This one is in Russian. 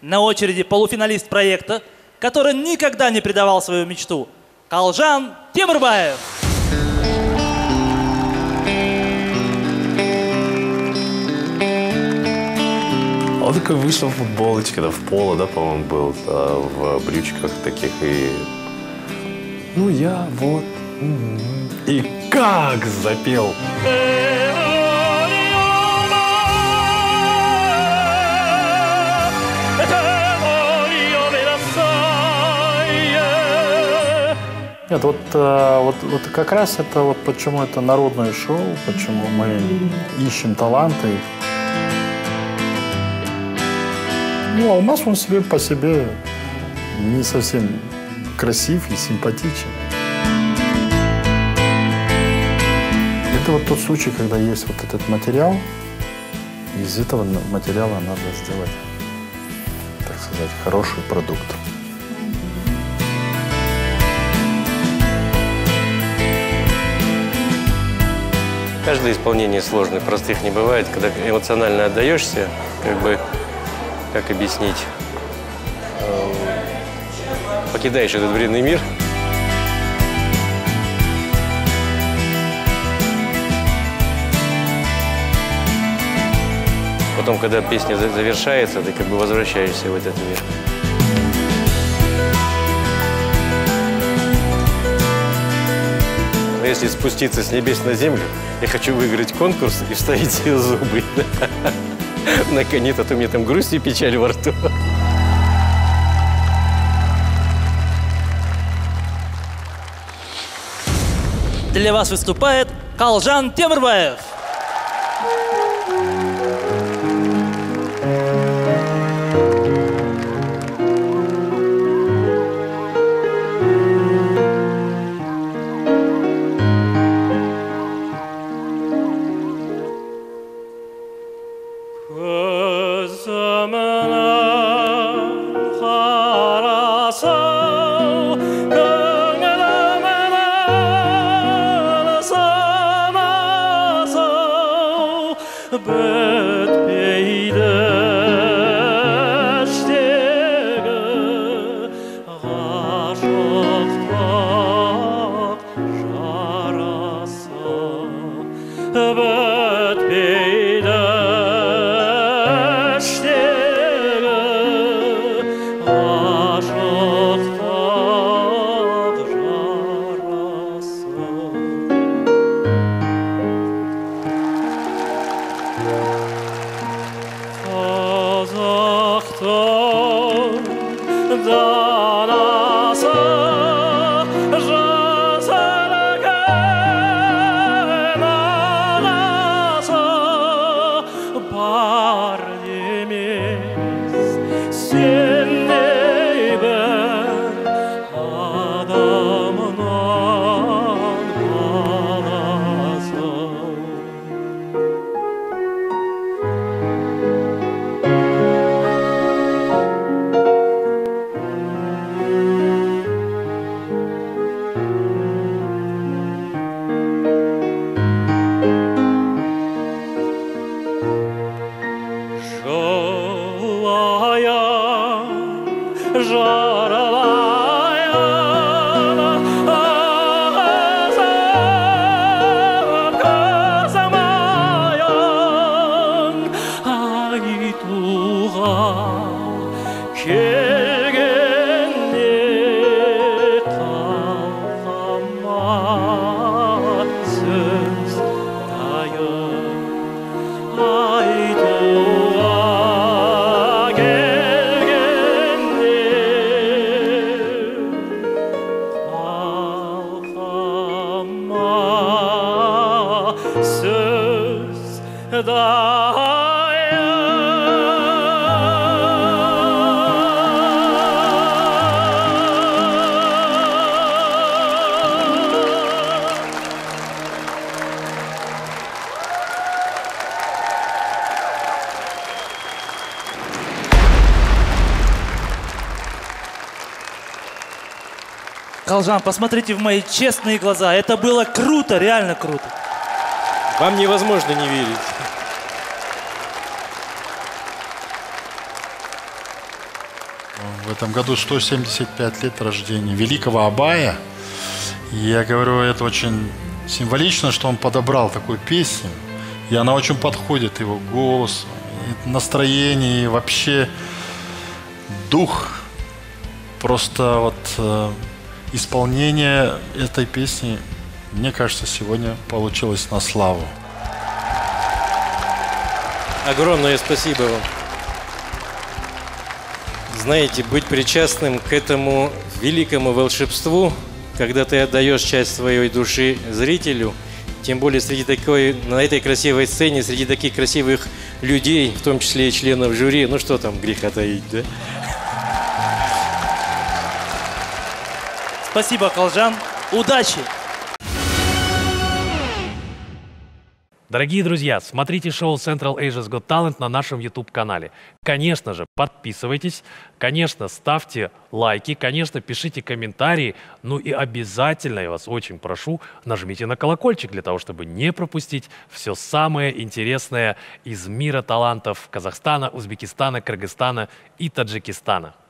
На очереди полуфиналист проекта, который никогда не предавал свою мечту. Калжан Темирбаев. Он такой вышел в футболочке, да, в поло, да, по-моему, был, в брючках таких, и... Ну, я вот... И как запел! Нет, вот как раз это вот почему это народное шоу, почему мы ищем таланты. Ну, а у нас он себе по себе не совсем красив и симпатичен. Это вот тот случай, когда есть вот этот материал, и из этого материала надо сделать, так сказать, хороший продукт. Каждое исполнение сложное, простых не бывает. Когда эмоционально отдаешься, как бы, как объяснить, покидаешь этот вредный мир. Потом, когда песня завершается, ты как бы возвращаешься в этот мир. Если спуститься с небес на землю, я хочу выиграть конкурс и вставить себе зубы. Наконец, а то у меня там грусть и печаль во рту. Для вас выступает Калжан Темирбаев. Калжан, посмотрите в мои честные глаза. Это было круто, реально круто. Вам невозможно не верить. В этом году 175 лет рождения великого Абая. И я говорю, это очень символично, что он подобрал такую песню. И она очень подходит его голосу, и настроение, и вообще дух. Просто вот исполнение этой песни, мне кажется, сегодня получилось на славу. Огромное спасибо вам. Знаете, быть причастным к этому великому волшебству, когда ты отдаешь часть своей души зрителю, тем более на этой красивой сцене, среди таких красивых людей, в том числе и членов жюри, ну что там греха таить, да? Спасибо, Калжан. Удачи! Дорогие друзья, смотрите шоу Central Asia's Got Talent на нашем YouTube-канале. Конечно же, подписывайтесь, конечно, ставьте лайки, конечно, пишите комментарии, ну и обязательно, я вас очень прошу, нажмите на колокольчик для того, чтобы не пропустить все самое интересное из мира талантов Казахстана, Узбекистана, Кыргызстана и Таджикистана.